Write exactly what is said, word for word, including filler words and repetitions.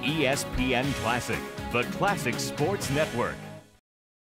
E S P N Classic, the Classic Sports Network.